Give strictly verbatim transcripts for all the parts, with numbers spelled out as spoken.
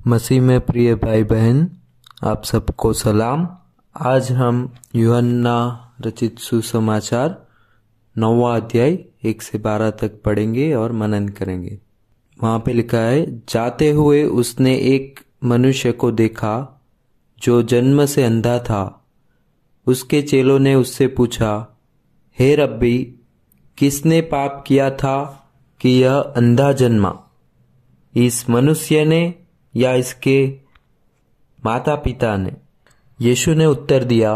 मसीह में प्रिय भाई बहन, आप सबको सलाम। आज हम यूहन्ना रचित सुसमाचार नौवां अध्याय एक से बारह तक पढ़ेंगे और मनन करेंगे। वहाँ पे लिखा है, जाते हुए उसने एक मनुष्य को देखा जो जन्म से अंधा था। उसके चेलों ने उससे पूछा, हे रब्बी, किसने पाप किया था कि यह अंधा जन्मा, इस मनुष्य ने या इसके माता पिता ने? यीशु ने उत्तर दिया,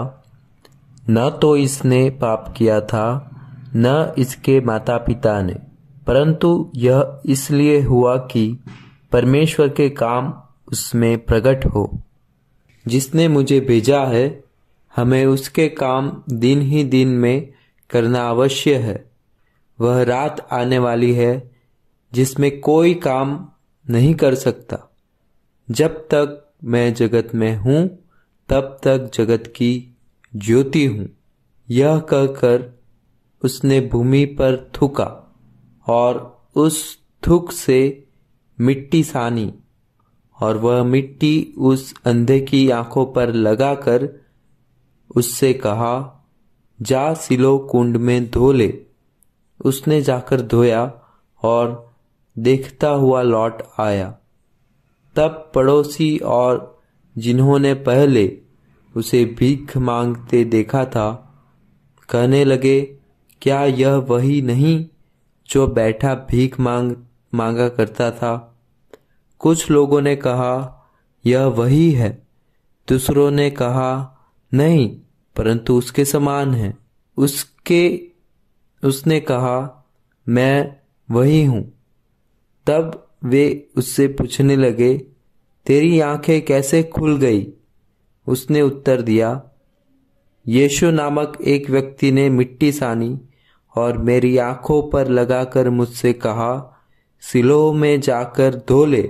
न तो इसने पाप किया था न इसके माता पिता ने, परंतु यह इसलिए हुआ कि परमेश्वर के काम उसमें प्रकट हो। जिसने मुझे भेजा है, हमें उसके काम दिन ही दिन में करना अवश्य है। वह रात आने वाली है जिसमें कोई काम नहीं कर सकता। जब तक मैं जगत में हूँ तब तक जगत की ज्योति हूँ। यह कहकर उसने भूमि पर थूका और उस थूक से मिट्टी सानी, और वह मिट्टी उस अंधे की आंखों पर लगाकर उससे कहा, जा सिलो कुंड में धो ले। उसने जाकर धोया और देखता हुआ लौट आया। तब पड़ोसी और जिन्होंने पहले उसे भीख मांगते देखा था कहने लगे, क्या यह वही नहीं जो बैठा भीख मांग मांगा करता था? कुछ लोगों ने कहा, यह वही है। दूसरों ने कहा, नहीं, परंतु उसके समान है। उसके उसने कहा, मैं वही हूँ। तब वे उससे पूछने लगे, तेरी आंखें कैसे खुल गई? उसने उत्तर दिया, यीशु नामक एक व्यक्ति ने मिट्टी सानी और मेरी आंखों पर लगाकर मुझसे कहा, सिलोह में जाकर धो ले।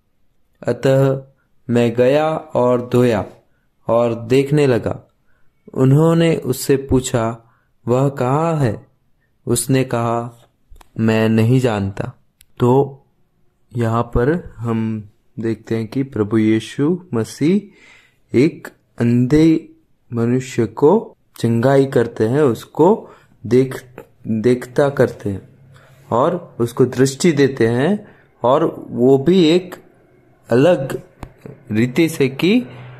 अतः मैं गया और धोया और देखने लगा। उन्होंने उससे पूछा, वह कहाँ है? उसने कहा, मैं नहीं जानता। तो यहाँ पर हम देखते हैं कि प्रभु यीशु मसीह एक अंधे मनुष्य को चंगाई करते हैं, उसको देख देखता करते हैं और उसको दृष्टि देते हैं, और वो भी एक अलग रीति से कि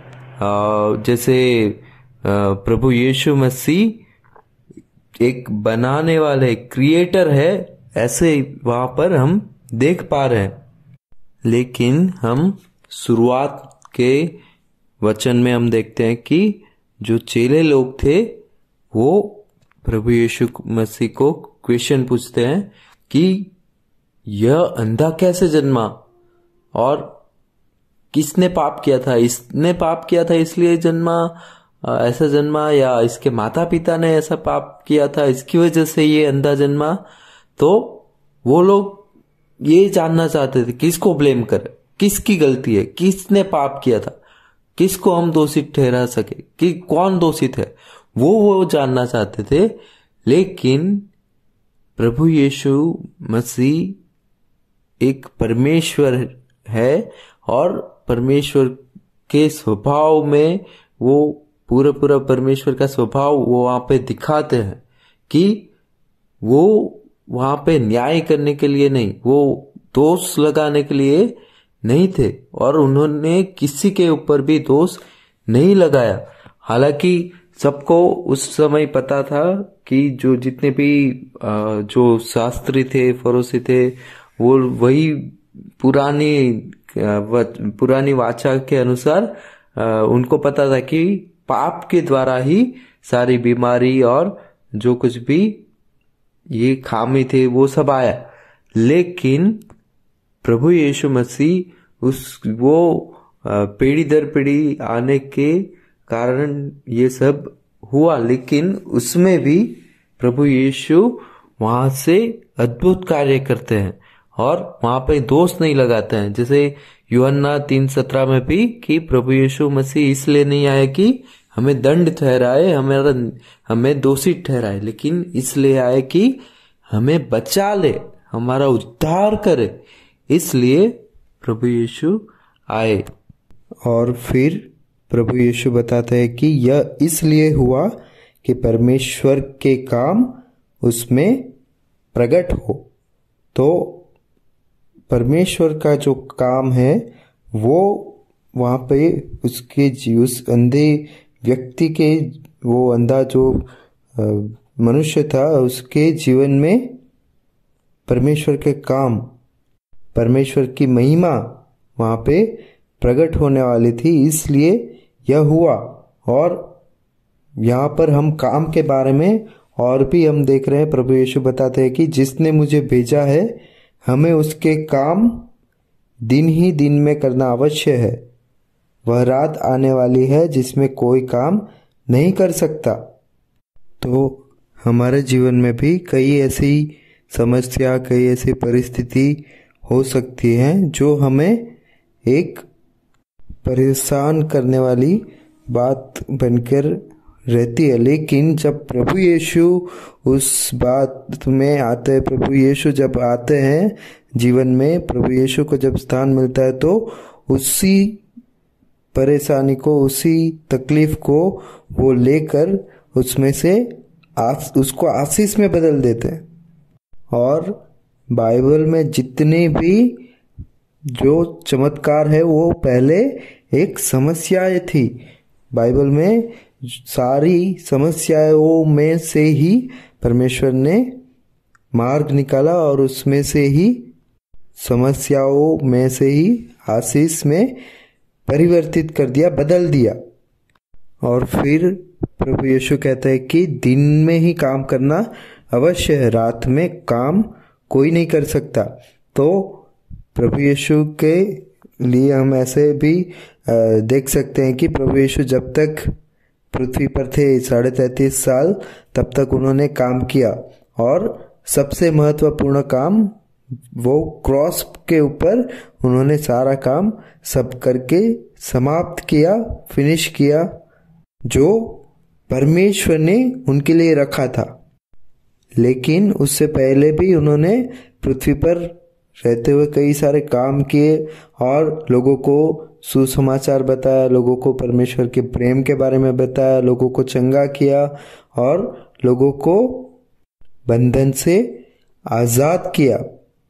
जैसे प्रभु यीशु मसीह एक बनाने वाले क्रिएटर है, ऐसे वहां पर हम देख पा रहे हैं। लेकिन हम शुरुआत के वचन में हम देखते हैं कि जो चेले लोग थे वो प्रभु यीशु मसीह को क्वेश्चन पूछते हैं कि यह अंधा कैसे जन्मा और किसने पाप किया था? इसने पाप किया था इसलिए जन्मा, ऐसा जन्मा, या इसके माता पिता ने ऐसा पाप किया था इसकी वजह से ये अंधा जन्मा? तो वो लोग ये जानना चाहते थे किसको ब्लेम करे, किसकी गलती है, किसने पाप किया था, किसको हम दोषी ठहरा सके, कि कौन दोषित है, वो वो जानना चाहते थे। लेकिन प्रभु यीशु मसीह एक परमेश्वर है और परमेश्वर के स्वभाव में वो पूरा पूरा परमेश्वर का स्वभाव वो वहां पे दिखाते हैं कि वो वहां पे न्याय करने के लिए नहीं, वो दोष लगाने के लिए नहीं थे, और उन्होंने किसी के ऊपर भी दोष नहीं लगाया। हालांकि सबको उस समय पता था कि जो जितने भी जो शास्त्री थे, फरीसी थे, वो वही पुरानी पुरानी वाचा के अनुसार उनको पता था कि पाप के द्वारा ही सारी बीमारी और जो कुछ भी ये खामी थे वो सब आया। लेकिन प्रभु यीशु मसीह उस वो पीढ़ी दर पीढ़ी आने के कारण ये सब हुआ, लेकिन उसमें भी प्रभु यीशु वहां से अद्भुत कार्य करते हैं और वहां पे दोष नहीं लगाते हैं। जैसे यूहन्ना तीन सत्रह में भी कि प्रभु यीशु मसीह इसलिए नहीं आए कि हमें दंड ठहराए, हमारा हमें दोषी ठहराए, लेकिन इसलिए आए कि हमें बचा ले, हमारा उद्धार करे। इसलिए प्रभु यीशु आए। और फिर प्रभु यीशु बताते हैं कि यह इसलिए हुआ कि परमेश्वर के काम उसमें प्रकट हो। तो परमेश्वर का जो काम है वो वहाँ पे उसके उस अंधे व्यक्ति के, वो अंधा जो मनुष्य था, उसके जीवन में परमेश्वर के काम, परमेश्वर की महिमा वहाँ पे प्रकट होने वाली थी, इसलिए यह हुआ। और यहाँ पर हम काम के बारे में और भी हम देख रहे हैं। प्रभु यीशु बताते हैं कि जिसने मुझे भेजा है हमें उसके काम दिन ही दिन में करना अवश्य है। वह रात आने वाली है जिसमें कोई काम नहीं कर सकता। तो हमारे जीवन में भी कई ऐसी समस्या, कई ऐसी परिस्थिति हो सकती हैं जो हमें एक परेशान करने वाली बात बनकर रहती है। लेकिन जब प्रभु यीशु उस बात में आते हैं, प्रभु यीशु जब आते हैं जीवन में, प्रभु यीशु को जब स्थान मिलता है तो उसी परेशानी को, उसी तकलीफ को वो लेकर उसमें से आस, उसको आशीष में बदल देते हैं। और बाइबल में जितने भी जो चमत्कार है वो पहले एक समस्याएं थी। बाइबल में सारी समस्याओं में से ही परमेश्वर ने मार्ग निकाला और उसमें से ही, समस्याओं में से ही आशीष में परिवर्तित कर दिया, बदल दिया। और फिर प्रभु यीशु कहता है कि दिन में ही काम करना अवश्य है, रात में काम कोई नहीं कर सकता। तो प्रभु यीशु के लिए हम ऐसे भी देख सकते हैं कि प्रभु यीशु जब तक पृथ्वी पर थे साढ़े तैतीस साल, तब तक उन्होंने काम किया। और सबसे महत्वपूर्ण काम वो क्रॉस के ऊपर उन्होंने सारा काम सब करके समाप्त किया, फिनिश किया, जो परमेश्वर ने उनके लिए रखा था। लेकिन उससे पहले भी उन्होंने पृथ्वी पर रहते हुए कई सारे काम किए और लोगों को सुसमाचार बताया, लोगों को परमेश्वर के प्रेम के बारे में बताया, लोगों को चंगा किया और लोगों को बंधन से आजाद किया।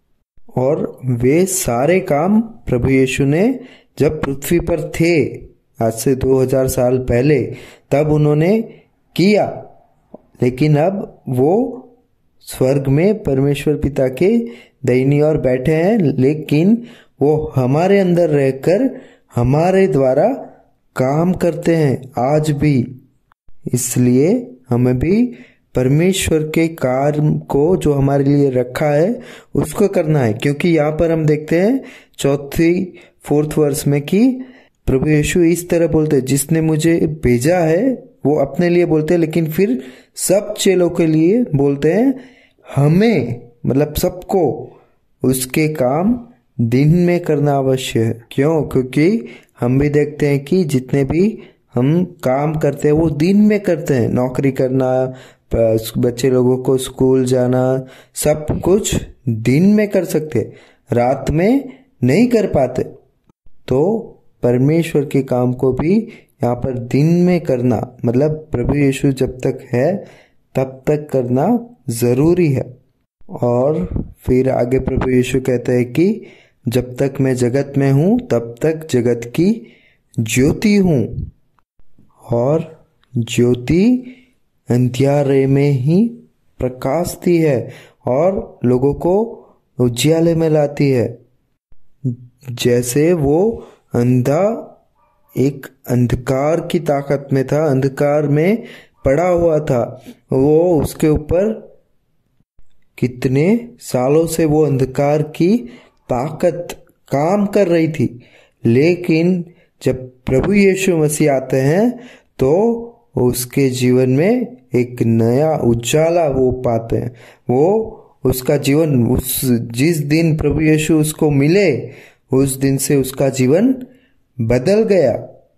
और वे सारे काम प्रभु यीशु ने जब पृथ्वी पर थे, आज से दो हज़ार साल पहले, तब उन्होंने किया। लेकिन अब वो स्वर्ग में परमेश्वर पिता के दाहिनी ओर बैठे हैं, लेकिन वो हमारे अंदर रहकर हमारे द्वारा काम करते हैं आज भी। इसलिए हमें भी परमेश्वर के कार्य को जो हमारे लिए रखा है उसको करना है। क्योंकि यहाँ पर हम देखते हैं चौथी फोर्थ वर्ष में कि प्रभु यीशु इस तरह बोलते हैं, जिसने मुझे भेजा है, वो अपने लिए बोलते हैं, लेकिन फिर सब चेलों के लिए बोलते हैं, हमें मतलब सबको उसके काम दिन में करना अवश्य है। क्यों? क्योंकि हम भी देखते हैं कि जितने भी हम काम करते हैं वो दिन में करते हैं। नौकरी करना, बच्चे लोगों को स्कूल जाना, सब कुछ दिन में कर सकते, रात में नहीं कर पाते। तो परमेश्वर के काम को भी यहाँ पर दिन में करना, मतलब प्रभु यीशु जब तक है तब तक करना जरूरी है। और फिर आगे प्रभु यीशु कहते हैं कि जब तक मैं जगत में हूँ तब तक जगत की ज्योति हूँ। और ज्योति अंधियारे में ही प्रकाशती है और लोगों को उजियाले में लाती है। जैसे वो अंधा एक अंधकार की ताकत में था, अंधकार में पड़ा हुआ था, वो उसके ऊपर कितने सालों से वो अंधकार की ताकत काम कर रही थी। लेकिन जब प्रभु यीशु मसीह आते हैं तो उसके जीवन में एक नया उजाला वो पाते हैं। वो उसका जीवन, उस जिस दिन प्रभु यीशु उसको मिले उस दिन से उसका जीवन बदल गया।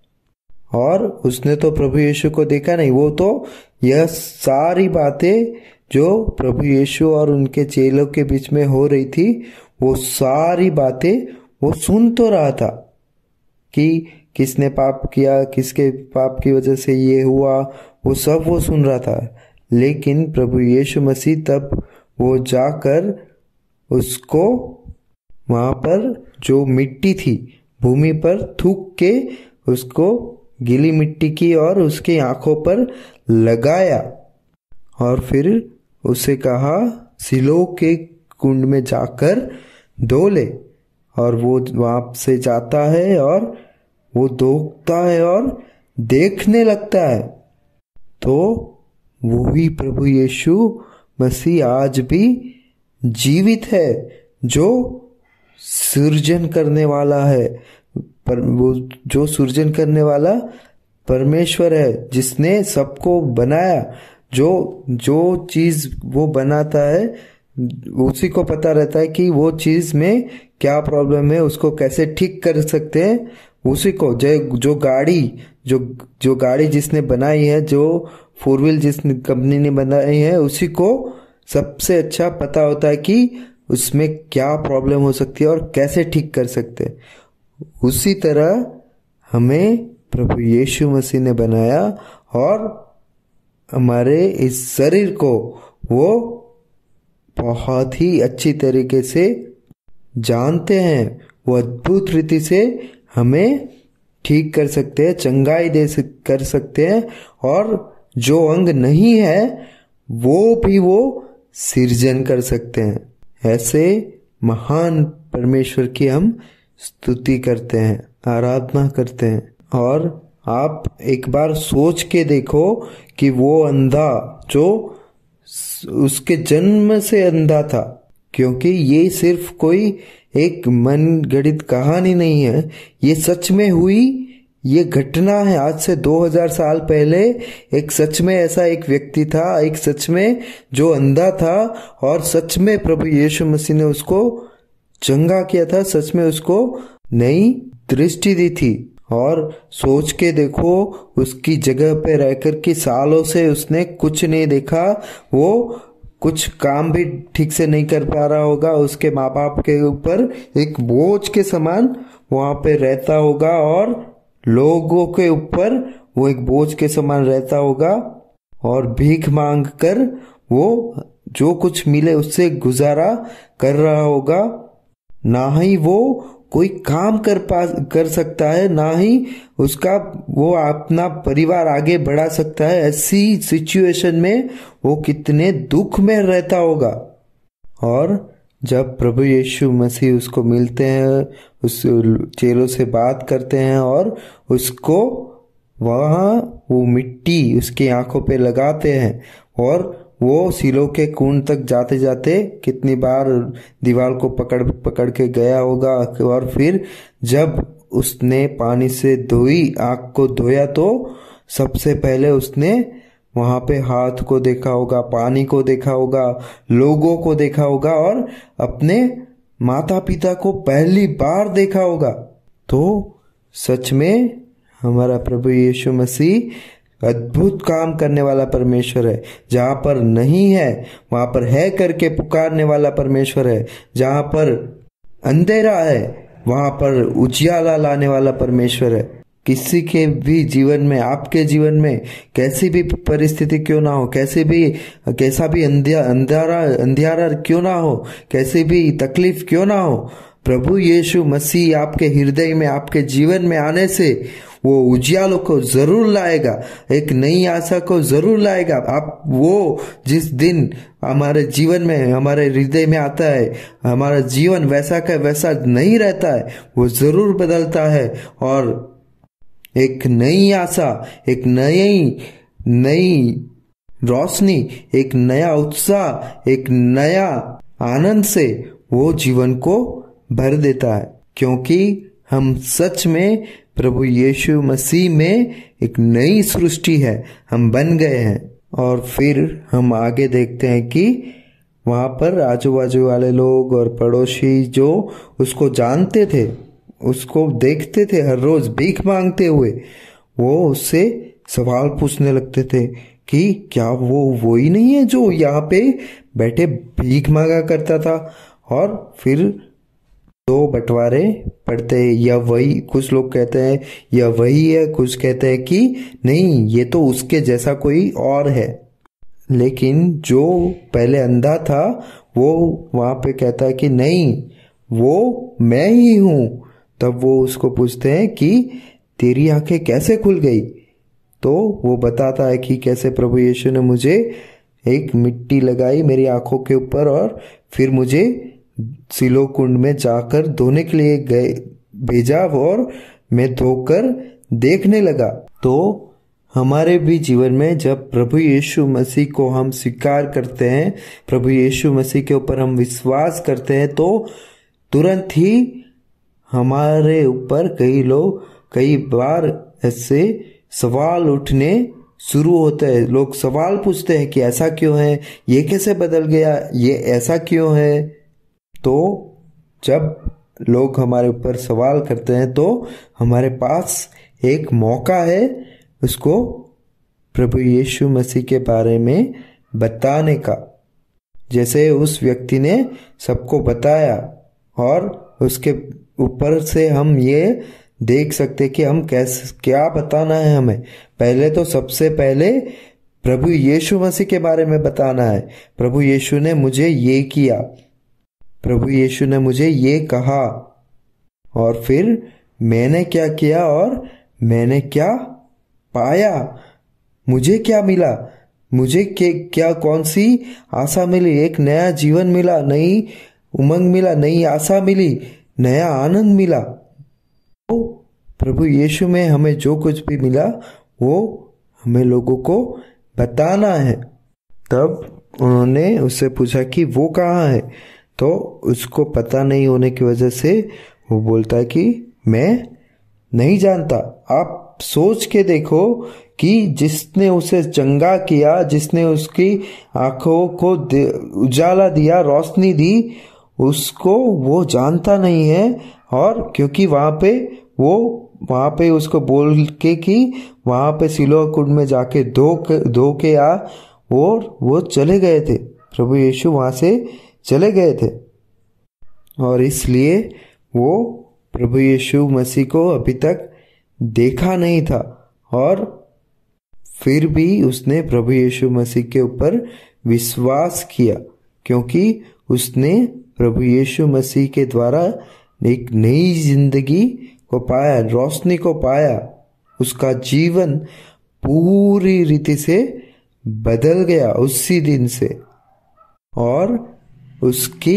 और उसने तो प्रभु यीशु को देखा नहीं, वो तो यह सारी बातें जो प्रभु यीशु और उनके चेलों के बीच में हो रही थी, वो सारी बातें वो सुन तो रहा था, कि किसने पाप किया, किसके पाप की वजह से ये हुआ, वो सब वो सुन रहा था। लेकिन प्रभु यीशु मसीह तब वो जाकर उसको वहां पर जो मिट्टी थी भूमि पर थूक के उसको गीली मिट्टी की और उसकी आंखों पर लगाया और फिर उसे कहा सिलोह के कुंड में जाकर धो ले। और वो वहां से जाता है और वो धोता है और देखने लगता है। तो वही प्रभु यीशु मसीह आज भी जीवित है, जो सृजन करने वाला है, पर वो जो सृजन करने वाला परमेश्वर है, जिसने सबको बनाया। जो जो चीज वो बनाता है उसी को पता रहता है कि वो चीज में क्या प्रॉब्लम है, उसको कैसे ठीक कर सकते हैं। उसी को जो जो गाड़ी जो जो गाड़ी जिसने बनाई है, जो फोर व्हील जिस कंपनी ने बनाई है, उसी को सबसे अच्छा पता होता है कि उसमें क्या प्रॉब्लम हो सकती है और कैसे ठीक कर सकते हैं। उसी तरह हमें प्रभु यीशु मसीह ने बनाया और हमारे इस शरीर को वो बहुत ही अच्छी तरीके से जानते हैं। वो अद्भुत रीति से हमें ठीक कर सकते हैं, चंगाई दे कर सकते हैं, और जो अंग नहीं है वो भी वो सृजन कर सकते हैं। ऐसे महान परमेश्वर की हम स्तुति करते हैं, आराधना करते हैं। और आप एक बार सोच के देखो कि वो अंधा जो उसके जन्म से अंधा था, क्योंकि ये सिर्फ कोई एक मन गढ़ित कहानी नहीं है, ये सच में हुई ये घटना है। आज से दो हज़ार साल पहले एक सच में ऐसा एक व्यक्ति था, एक सच में जो अंधा था, और सच में प्रभु यीशु मसीह ने उसको चंगा किया था, सच में उसको नई दृष्टि दी थी। और सोच के देखो उसकी जगह पे रहकर के सालों से उसने कुछ नहीं देखा, वो कुछ काम भी ठीक से नहीं कर पा रहा होगा, उसके माँ बाप के ऊपर एक बोझ के समान वहां पे रहता होगा, और लोगों के ऊपर वो एक बोझ के समान रहता होगा, और भीख मांग कर वो जो कुछ मिले उससे गुजारा कर रहा होगा। ना ही वो कोई काम कर पा कर सकता है, ना ही उसका वो अपना परिवार आगे बढ़ा सकता है। ऐसी सिचुएशन में वो कितने दुख में रहता होगा। और जब प्रभु यीशु मसीह उसको मिलते हैं, उस चेलों से बात करते हैं और उसको वहां वो मिट्टी उसकी आंखों पे लगाते हैं, और वो सिलोह के कुंड तक जाते जाते कितनी बार दीवार को पकड़ पकड़ के गया होगा। और फिर जब उसने पानी से धोई आंख को धोया, तो सबसे पहले उसने वहां पे हाथ को देखा होगा, पानी को देखा होगा, लोगों को देखा होगा, और अपने माता पिता को पहली बार देखा होगा। तो सच में हमारा प्रभु यीशु मसीह अद्भुत काम करने वाला परमेश्वर है। जहां पर नहीं है वहां पर है करके पुकारने वाला परमेश्वर है। जहां पर अंधेरा है वहां पर उजियाला लाने वाला परमेश्वर है। किसी के भी जीवन में, आपके जीवन में कैसी भी परिस्थिति क्यों ना हो, कैसे भी कैसा भी अंधियारा अंधियारा क्यों ना हो, कैसी भी तकलीफ क्यों ना हो, प्रभु यीशु मसीह आपके हृदय में, आपके जीवन में आने से वो उजियालों को जरूर लाएगा, एक नई आशा को जरूर लाएगा। आप वो जिस दिन हमारे जीवन में, हमारे हृदय में आता है, हमारा जीवन वैसा का वैसा नहीं रहता है, वो जरूर बदलता है, और एक नई आशा, एक नई नई रोशनी, एक नया उत्साह, एक नया आनंद से वो जीवन को भर देता है। क्योंकि हम सच में प्रभु यीशु मसीह में एक नई सृष्टि है, हम बन गए हैं। और फिर हम आगे देखते हैं कि वहां पर आजू बाजू वाले लोग और पड़ोसी जो उसको जानते थे, उसको देखते थे हर रोज भीख मांगते हुए, वो उससे सवाल पूछने लगते थे कि क्या वो वही नहीं है जो यहाँ पे बैठे भीख मांगा करता था। और फिर दो बंटवारे पड़ते हैं, या वही, कुछ लोग कहते हैं या वही है, कुछ कहते हैं कि नहीं ये तो उसके जैसा कोई और है। लेकिन जो पहले अंधा था वो वहां पे कहता है कि नहीं वो मैं ही हूं। तब वो उसको पूछते हैं कि तेरी आंखें कैसे खुल गई? तो वो बताता है कि कैसे प्रभु यीशु ने मुझे एक मिट्टी लगाई मेरी आंखों के ऊपर और फिर मुझे सिलो कुंड में जाकर धोने के लिए गए भेजा और मैं धोकर देखने लगा। तो हमारे भी जीवन में जब प्रभु यीशु मसीह को हम स्वीकार करते हैं, प्रभु यीशु मसीह के ऊपर हम विश्वास करते हैं, तो तुरंत ही हमारे ऊपर कई लोग कई बार ऐसे सवाल उठने शुरू होते हैं। लोग सवाल पूछते हैं कि ऐसा क्यों है, ये कैसे बदल गया, ये ऐसा क्यों है। तो जब लोग हमारे ऊपर सवाल करते हैं तो हमारे पास एक मौका है उसको प्रभु यीशु मसीह के बारे में बताने का। जैसे उस व्यक्ति ने सबको बताया और उसके ऊपर से हम ये देख सकते कि हम कैसे क्या बताना है हमें। पहले तो सबसे पहले प्रभु यीशु मसीह के बारे में बताना है। प्रभु यीशु ने मुझे ये किया, प्रभु यीशु ने मुझे ये कहा, और फिर मैंने क्या किया और मैंने क्या पाया, मुझे क्या मिला, मुझे क्या कौन सी आशा मिली, एक नया जीवन मिला, नई उमंग मिला, नई आशा मिली, नया आनंद मिला। तो प्रभु यीशु में हमें जो कुछ भी मिला वो हमें लोगों को बताना है। तब उन्होंने उससे पूछा कि वो कहाँ है, तो उसको पता नहीं होने की वजह से वो बोलता है कि मैं नहीं जानता। आप सोच के देखो कि जिसने उसे चंगा किया, जिसने उसकी आंखों को उजाला दिया, रोशनी दी, उसको वो जानता नहीं है। और क्योंकि वहां पे वो वहां पे उसको बोल के कि वहां पे सिलोह कुंड में जाके धो धो के आ, और वो चले गए थे, प्रभु यीशु वहां से चले गए थे। और इसलिए वो प्रभु यीशु मसीह को अभी तक देखा नहीं था, और फिर भी उसने प्रभु यीशु मसीह के ऊपर विश्वास किया, क्योंकि उसने प्रभु यीशु मसीह के द्वारा एक नई जिंदगी को पाया, रोशनी को पाया। उसका जीवन पूरी रीति से बदल गया उसी दिन से, और उसकी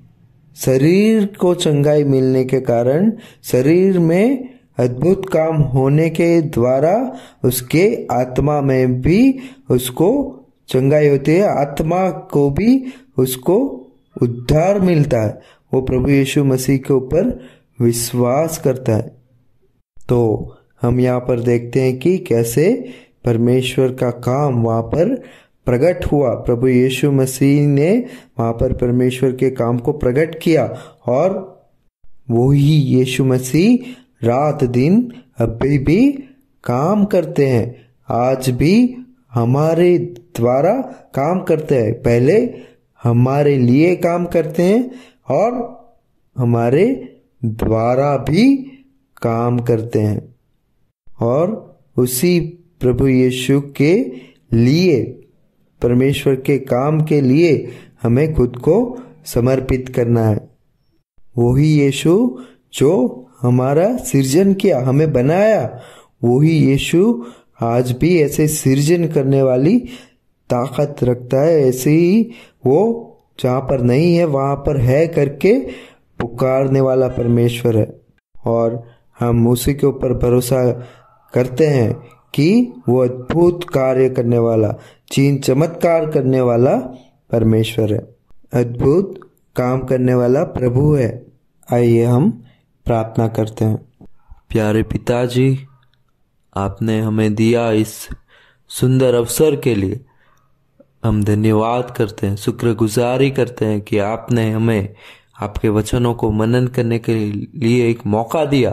शरीर को चंगाई मिलने के कारण, शरीर में अद्भुत काम होने के द्वारा उसके आत्मा में भी उसको चंगाई होती है, आत्मा को भी उसको उद्धार मिलता है। वो प्रभु यीशु मसीह के ऊपर विश्वास करता है। तो हम यहाँ पर देखते हैं कि कैसे परमेश्वर का काम वहाँ पर प्रकट हुआ। प्रभु यीशु मसीह ने वहाँ पर परमेश्वर के काम को प्रकट किया, और वही यीशु मसीह रात दिन अभी भी काम करते हैं, आज भी हमारे द्वारा काम करते हैं। पहले हमारे लिए काम करते हैं और हमारे द्वारा भी काम करते हैं, और उसी प्रभु यीशु के लिए, परमेश्वर के काम के लिए हमें खुद को समर्पित करना है। वही यीशु जो हमारा सृजन किया, हमें बनाया, वही यीशु आज भी ऐसे सृजन करने वाली ताकत रखता है। ऐसे ही वो जहाँ पर नहीं है वहाँ पर है करके पुकारने वाला परमेश्वर है, और हम उसी के ऊपर भरोसा करते हैं कि वो अद्भुत कार्य करने वाला, चीन चमत्कार करने वाला परमेश्वर है, अद्भुत काम करने वाला प्रभु है। आइए हम प्रार्थना करते हैं। प्यारे पिताजी, आपने हमें दिया इस सुंदर अवसर के लिए हम धन्यवाद करते हैं, शुक्रगुजारी करते हैं कि आपने हमें आपके वचनों को मनन करने के लिए एक मौका दिया।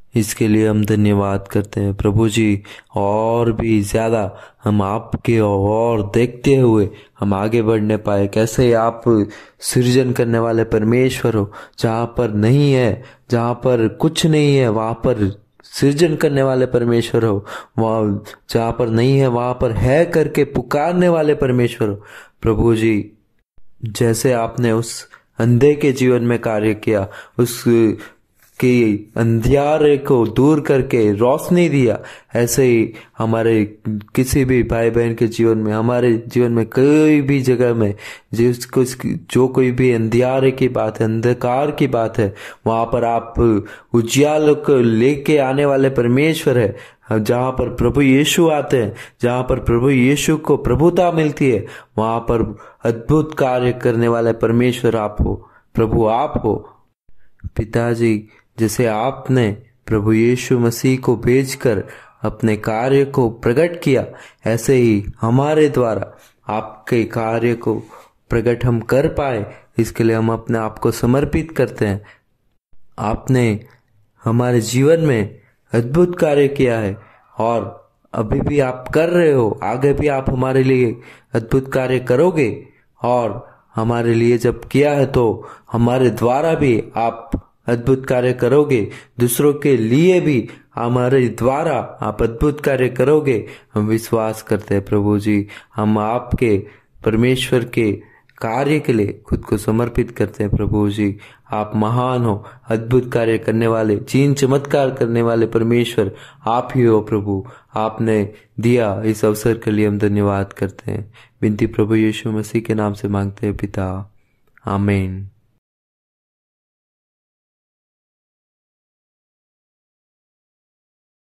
इसके लिए हम धन्यवाद करते हैं प्रभु जी। और भी ज़्यादा हम आपके और देखते हुए हम आगे बढ़ने पाए। कैसे आप सृजन करने वाले परमेश्वर हो, जहाँ पर नहीं है, जहाँ पर कुछ नहीं है वहाँ पर सृजन करने वाले परमेश्वर हो, वहाँ जहाँ पर नहीं है वहाँ पर है करके पुकारने वाले परमेश्वर हो प्रभु जी। जैसे आपने उस अंधे के जीवन में कार्य किया, उस कि अंधियारे को दूर करके रोशनी दिया, ऐसे ही हमारे किसी भी भाई बहन के जीवन में, हमारे जीवन में कोई भी जगह में जिसको जो कोई भी अंधियारे की बात है, अंधकार की बात है, वहां पर आप उजियाल को लेके आने वाले परमेश्वर है। जहाँ पर प्रभु यीशु आते हैं, जहाँ पर प्रभु यीशु को प्रभुता मिलती है, वहां पर अद्भुत कार्य करने वाले परमेश्वर आप हो प्रभु, आप हो पिताजी। जैसे आपने प्रभु यीशु मसीह को भेजकर अपने कार्य को प्रकट किया, ऐसे ही हमारे द्वारा आपके कार्य को प्रकट हम कर पाए, इसके लिए हम अपने आप को समर्पित करते हैं। आपने हमारे जीवन में अद्भुत कार्य किया है और अभी भी आप कर रहे हो, आगे भी आप हमारे लिए अद्भुत कार्य करोगे। और हमारे लिए जब किया है तो हमारे द्वारा भी आप अद्भुत कार्य करोगे, दूसरों के लिए भी हमारे द्वारा आप अद्भुत कार्य करोगे, हम विश्वास करते हैं प्रभु जी। हम आपके परमेश्वर के कार्य के लिए खुद को समर्पित करते हैं प्रभु जी। आप महान हो, अद्भुत कार्य करने वाले, चीन चमत्कार करने वाले परमेश्वर आप ही हो प्रभु। आपने दिया इस अवसर के लिए हम धन्यवाद करते हैं। विनती प्रभु यीशु मसीह के नाम से मांगते हैं पिता, आमीन।